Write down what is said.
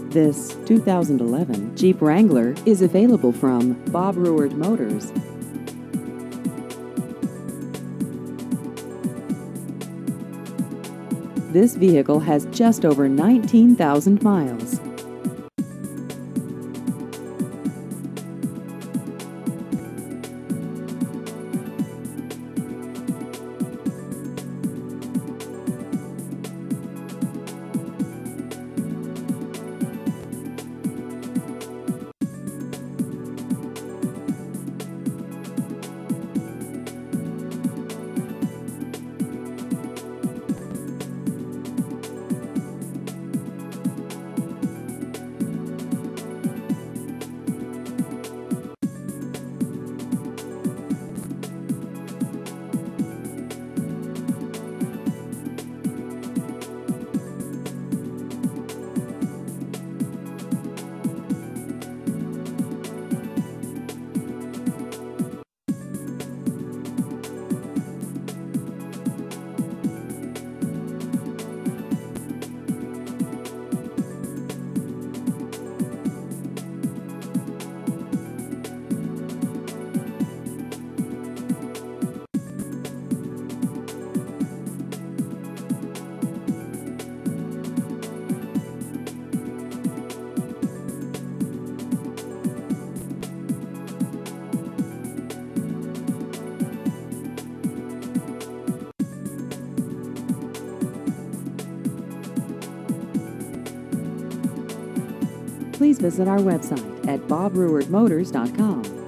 This 2011 Jeep Wrangler is available from Bob Ruward Motors. This vehicle has just over 19,000 miles. Please visit our website at bobruwardmotors.com.